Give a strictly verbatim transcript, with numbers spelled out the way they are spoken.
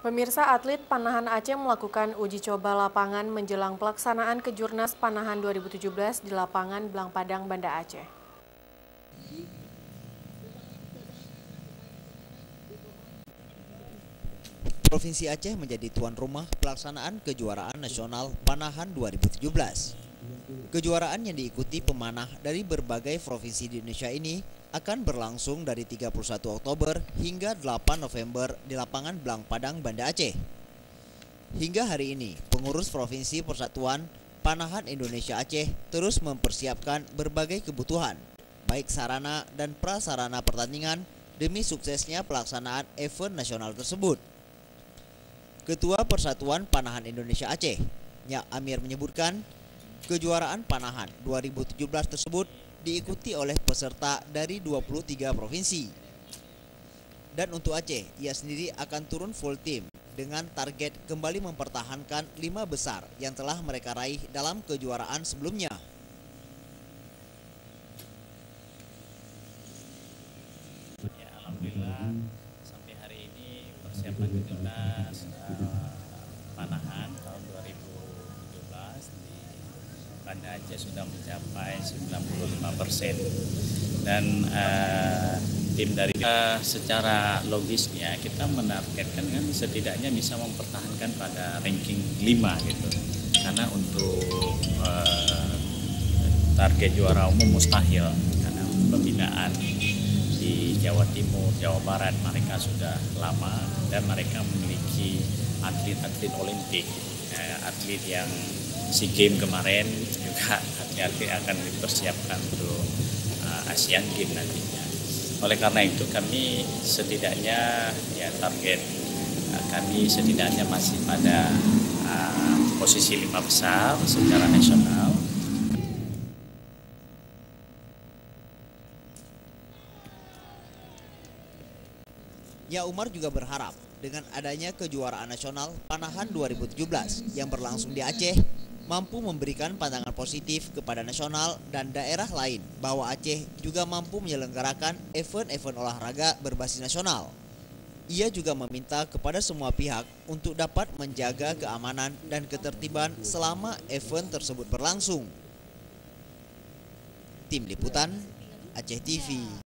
Pemirsa, atlet panahan Aceh melakukan uji coba lapangan menjelang pelaksanaan Kejurnas Panahan dua ribu tujuh belas di lapangan Blang Padang, Banda Aceh. Provinsi Aceh menjadi tuan rumah pelaksanaan Kejuaraan Nasional Panahan dua ribu tujuh belas. Kejuaraan yang diikuti pemanah dari berbagai provinsi di Indonesia ini akan berlangsung dari tiga puluh satu Oktober hingga delapan November di lapangan Blang Padang, Banda Aceh. Hingga hari ini, pengurus Provinsi Persatuan Panahan Indonesia Aceh terus mempersiapkan berbagai kebutuhan, baik sarana dan prasarana pertandingan demi suksesnya pelaksanaan event nasional tersebut. Ketua Persatuan Panahan Indonesia Aceh, Nyak Amir menyebutkan, kejuaraan panahan dua ribu tujuh belas tersebut diikuti oleh peserta dari dua puluh tiga provinsi. Dan untuk Aceh, ia sendiri akan turun full tim dengan target kembali mempertahankan lima besar yang telah mereka raih dalam kejuaraan sebelumnya. Ya, alhamdulillah sampai hari ini persiapan Kejurnas uh, Panahan tahun dua ribu tujuh belas di Banda Aceh sudah mencapai sembilan puluh lima persen dan uh, tim dari uh, secara logisnya kita menargetkan kan setidaknya bisa mempertahankan pada ranking lima gitu, karena untuk uh, target juara umum mustahil karena pembinaan di Jawa Timur, Jawa Barat mereka sudah lama dan mereka memiliki atlet-atlet Olimpik, eh, atlet yang SEA Games kemarin juga atlet-atlet akan dipersiapkan untuk uh, Asian Games nantinya. Oleh karena itu kami setidaknya ya target uh, kami setidaknya masih pada uh, posisi lima besar secara nasional. Ya, Umar juga berharap dengan adanya kejuaraan nasional Panahan dua ribu tujuh belas yang berlangsung di Aceh mampu memberikan pandangan positif kepada nasional dan daerah lain bahwa Aceh juga mampu menyelenggarakan event-event olahraga berbasis nasional. Ia juga meminta kepada semua pihak untuk dapat menjaga keamanan dan ketertiban selama event tersebut berlangsung. Tim Liputan, Aceh T V.